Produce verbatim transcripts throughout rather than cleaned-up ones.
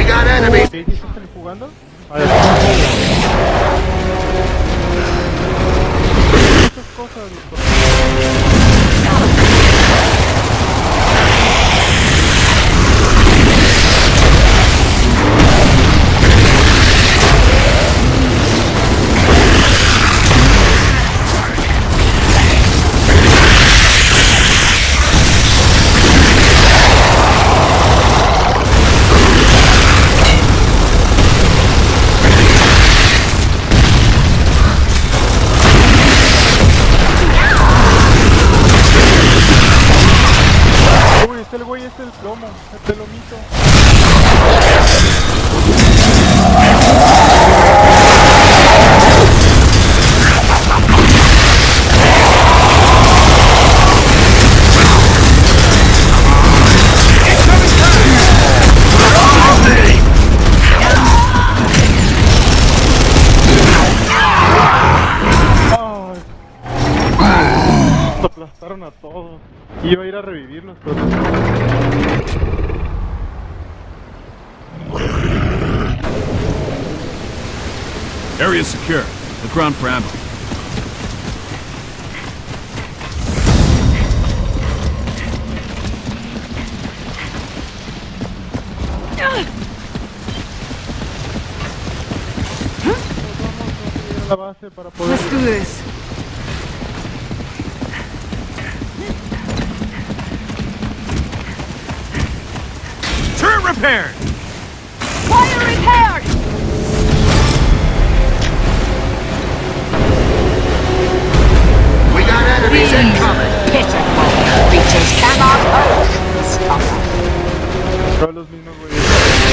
We got enemies. ¿Qué están jugando? A ver. Muchas cosas. El güey es el plomo, el pelomito. Ay. Aplastaron a todos. Iba a ir a revivirlos, pero... Area secure. Look around for ammo. La base para poder... Let's do this. Turret repaired! Fire repaired! We got enemies incoming. Pitiful creatures cannot hope to stop us. Todos los mismos güeyes.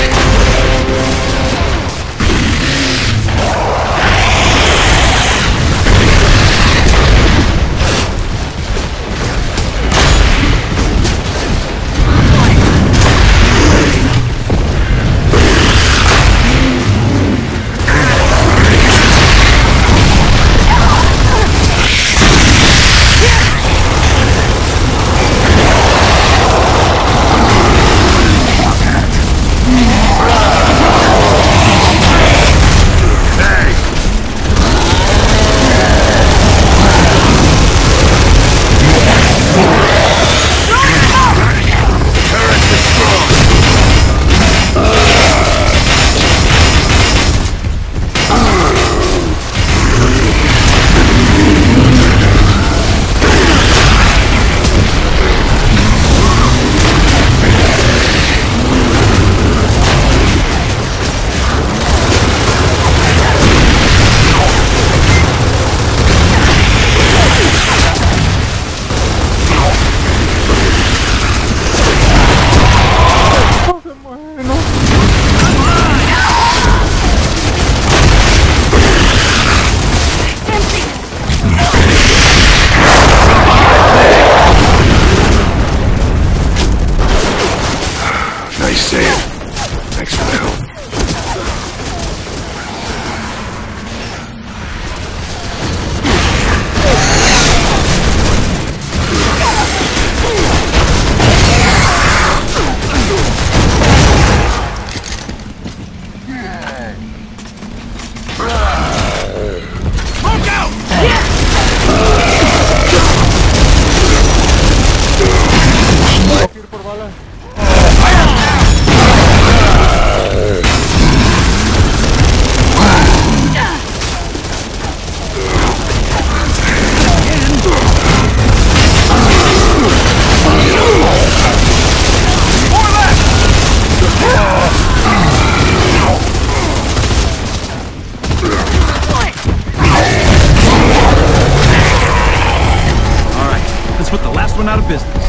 one out of business.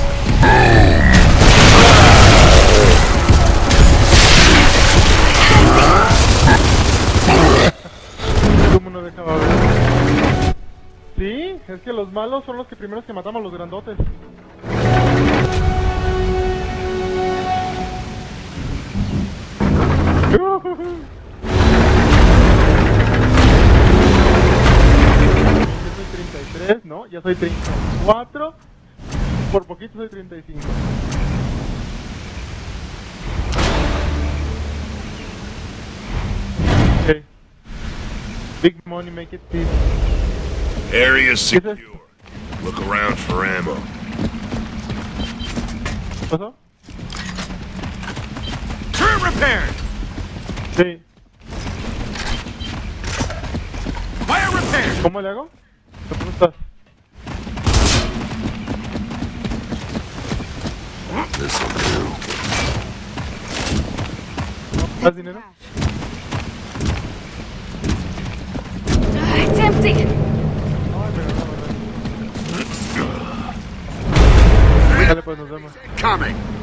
¿Cómo no dejaba ver? Sí, es que los malos son los que primeros que matamos, los grandotes. Yo soy treinta y tres, ¿no? Ya soy treinta y cuatro. Por poquito soy treinta y cinco. Big money, make it easy. Area ¿Qué es secure. esto? Look around for ammo. ¿Qué pasó? Turret repaired! Sí. Fire repaired! ¿Cómo le hago? ¿Cómo estás? This'll do. ¿Más dinero? It's empty. Ay, me ganó, ¿verdad? Dale, pues nos vemos. Coming.